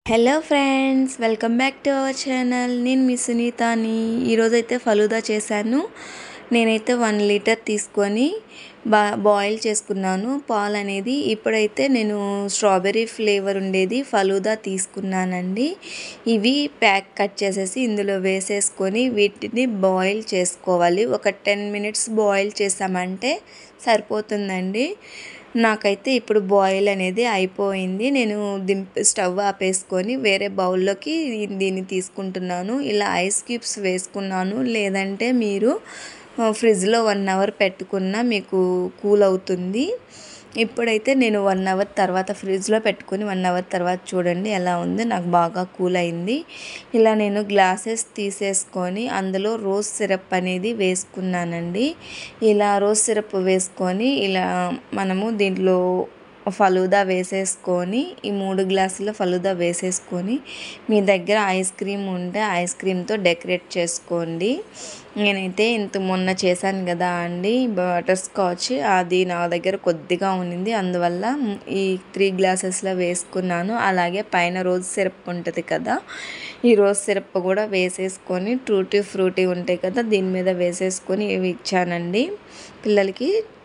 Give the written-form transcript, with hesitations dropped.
Hello friends, welcome back to our channel. నేను మీ సునీతని. ఈరోజైతే ఫలూదా చేశాను. నేనైతే 1 లీటర్ తీసుకొని బాయిల్ చేసుకున్నాను పాలు అనేది. ఇప్పుడైతే నేను స్ట్రాబెర్రీ ఫ్లేవర్ ఉండేది ఫలూదా తీసుకున్నానండి. ఇవి ప్యాక్ కట్ చేసేసి ఇందులో వేసేసుకొని వీటిని బాయిల్ చేసుకోవాలి. ఒక 10 మినిట్స్ బాయిల్ చేసామంటే సరిపోతుందండి. నాకైతే ఇప్పుడు బాయిల్ అనేది అయిపోయింది. నేను స్టవ్ ఆపేసుకొని వేరే బౌల్లోకి దీన్ని తీసుకుంటున్నాను. ఇలా ఐస్ క్యూబ్స్ వేసుకున్నాను. లేదంటే మీరు ఫ్రిడ్జ్లో 1 అవర్ పెట్టుకున్నా మీకు కూల్ అవుతుంది. ఇప్పుడైతే నేను 1 అవర్ తర్వాత ఫ్రిడ్జ్లో పెట్టుకొని 1 అవర్ తర్వాత చూడండి ఎలా ఉంది. నాకు బాగా కూల్ అయింది. ఇలా నేను గ్లాసెస్ తీసేసుకొని అందులో రోజ్ సిరప్ అనేది వేసుకున్నానండి. ఇలా రోజ్ సిరప్ వేసుకొని ఇలా మనము దీంట్లో ఫలూదా వేసేసుకొని ఈ 3 గ్లాసుల ఫలూదా వేసేసుకొని మీ దగ్గర ఐస్ క్రీమ్ ఉంటే ఐస్ క్రీమ్తో డెకరేట్ చేసుకోండి. నేనైతే మొన్న చేశాను కదా అండి బటర్ స్కాచ్, అది నా దగ్గర కొద్దిగా ఉన్నింది, అందువల్ల ఈ 3 గ్లాసెస్లో వేసుకున్నాను. అలాగే పైన రోజ్ సిరప్ ఉంటుంది కదా, ఈ రోజ్ సిరప్ కూడా వేసేసుకొని టూటీ ఫ్రూటీ ఉంటాయి కదా దీని మీద వేసేసుకొని ఇవి ఇచ్చానండి పిల్లలకి.